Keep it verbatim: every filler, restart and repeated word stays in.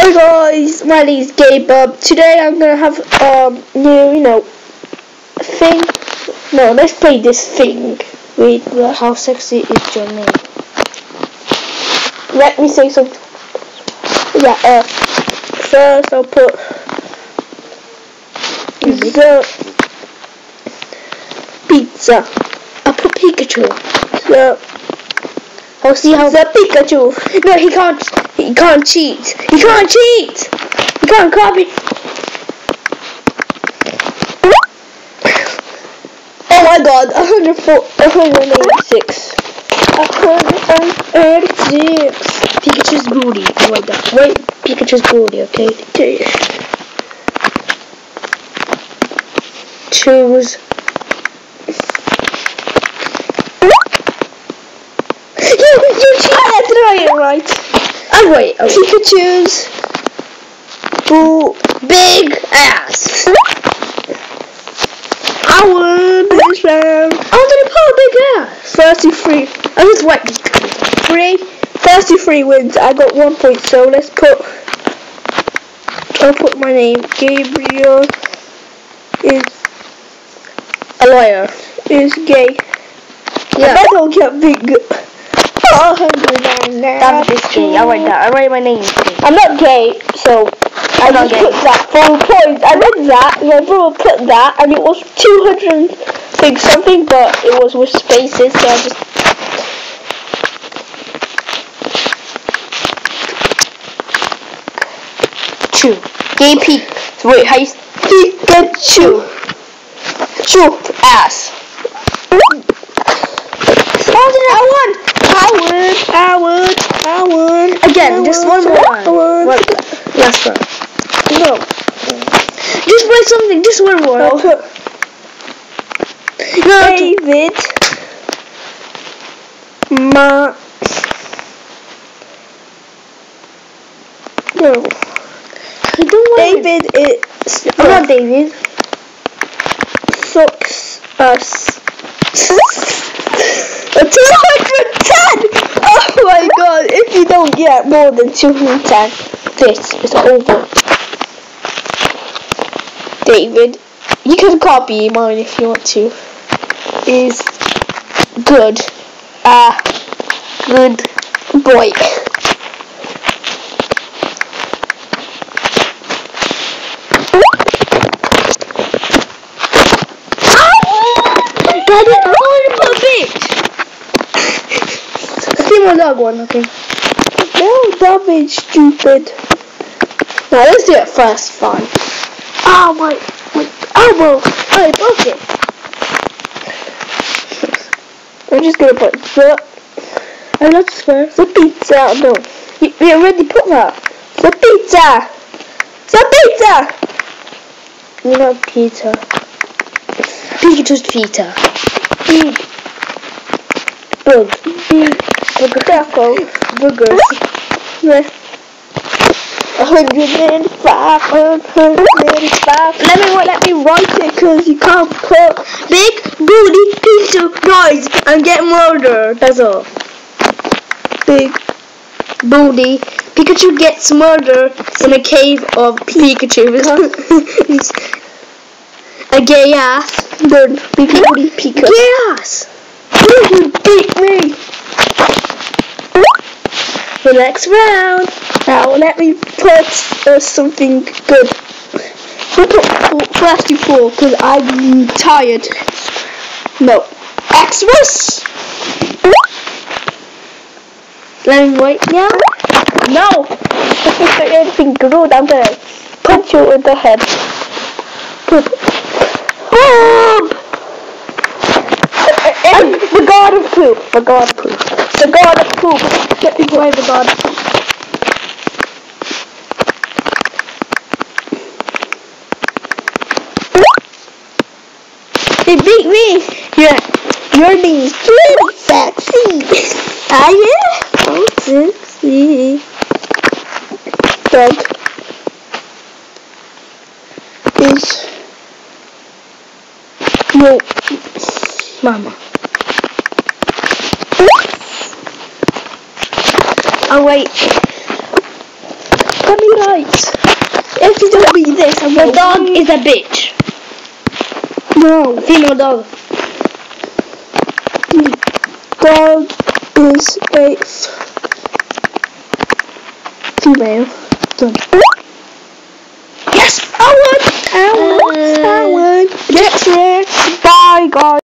Hi guys, my name is Gabe. Today I'm gonna have um new, you know, thing. No, let's play this thing. Wait, uh, How sexy is your name? let me say something. Yeah. Uh, first I'll put the pizza. I'll put Pikachu. The I'll see how the Pikachu. No, he can't. He can't cheat. He can't cheat. He can't copy. Oh my God! one hundred four, one hundred eighty-six. one hundred eighty-six. Pikachu's booty. Oh my God. Wait, Pikachu's booty. Okay. okay. Choose. You, you cheated! Did I get it right? Oh wait. Oh. Pikachu's boo big ass. I won this round. How did he put a big ass? thirty-three. I was white. Three. thirty-three wins. I got one point. So let's put. I'll put my name. Gabriel is A liar. is gay. Yeah. I don't get big. one hundred nine. That is gay. I write that. I write my name. I'm not gay, so I I'm not just gay. put that for points. I read that, my brother put that, and it was two hundred big something, but it was with spaces, so I just. Chu. Gay Pik. Wait, how you? Pikachu. Chu. Ass. How did I won? I won. I won. I won. Again, I just won. one more. I won. One. Last one. No. Just write something. Just one more. I'll put No. David. Ma. No. I don't want David is. I'm not David. Sucks us. two hundred ten! Oh my God, if you don't get more than two hundred ten, this is over. David, you can copy mine if you want to. Is good. Ah, uh, good boy. Get it? Oh, you bitch! Let's see my dog one, okay? No damage, stupid. Now let's do it first, fine. Oh, my, my elbow! I broke it. I'm just gonna put the I'm not square. the pizza. No, we, we already put that. The pizza. The pizza. You know pizza. Pikachu's pizza. Big. Bug. Big. Taco. Burgers. one hundred five. one hundred five. Let me let me write it because you can't put Big booty Pikachu. Guys, I'm getting murdered. That's all. big. Booty. Pikachu gets murdered in a cave of Pikachu. A gay ass. Good. Big booty Pikachu. Gay ass. You beat me. The next round. Now let me put uh, something good. I'll put thirty-four because I'm tired. No. Xmas. Let me wait now. No. Anything good, I'm gonna punch you in the head. Poop. Poop. And the god of poop. The god of poop. The god of poop. Let me play the god of poop. They beat me. Yeah. Your name's pretty sexy. Ah yeah. Oh sexy. Dog is no Mama. Oh wait. Get me right. If you don't read this, I'm The going dog is a bitch. No. Female dog. Dog is a f female. Done. Yes! I won! I won! I won! Yes, yes! Bye, guys!